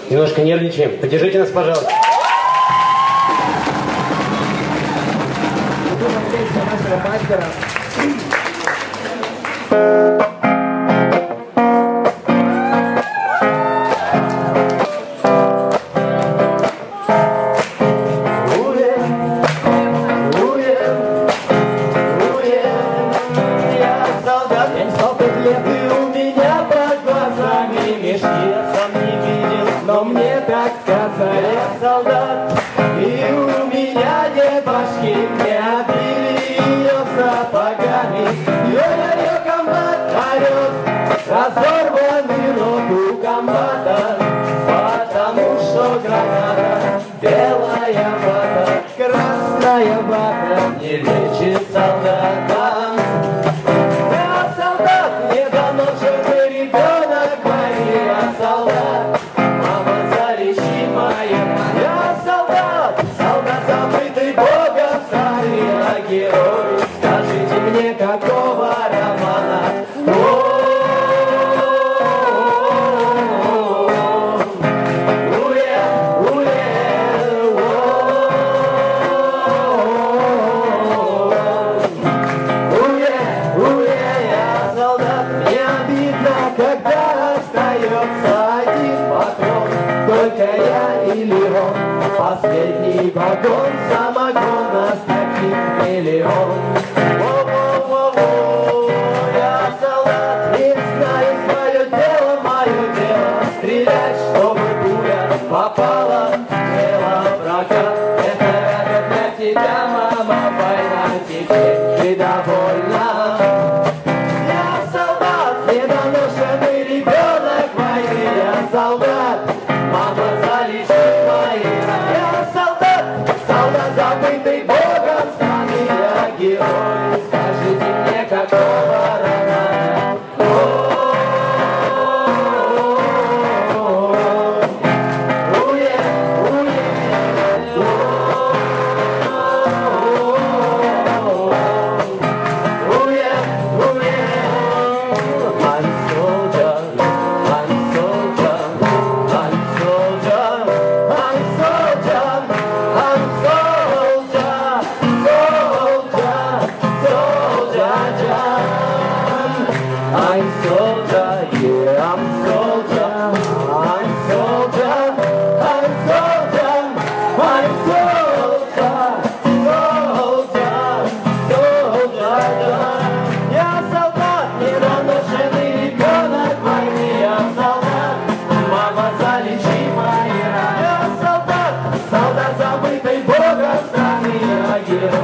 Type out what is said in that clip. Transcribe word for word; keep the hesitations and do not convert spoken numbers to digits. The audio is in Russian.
Немножко нервничаем. Поддержите нас, пожалуйста. Нашего мастера. Но мне так сказали, я солдат, и у меня нет башки, мне обили ее сапогами. Ё-ё-ё, комбат орёт, разорванный рот у комбата, потому что граната, белая вата, красная вата не лечит солдата. Я солдат, недоношенный ребенок, Мария солдат. Я солдат, солдат, забытый Богом, старый, а герой. Скажите мне, какого романа? Я солдат, мне обидно, когда остается один патрон. Только я или он, последний вагон, самогона с таким миллион. Во-во-во-во, я солдат, не знаю свое дело, мое дело стрелять, чтобы пуля попала в тело врага. Это как для тебя, мама, война, теперь ты довольна. Я солдат, недоношенный ребенок войны, я солдат. Мама, залечи мои раны. Я солдат, солдат, забытый Богом страны, я герой. Скажите мне, какого романа? I'm soldier, yeah, I'm soldier, I'm soldier, I'm soldier, I'm soldier, soldier, soldier. Я солдат, недоношенный ребенок войны, я солдат, мама, залечи мои раны. Я солдат, солдат, забытый Богом страны, я герой.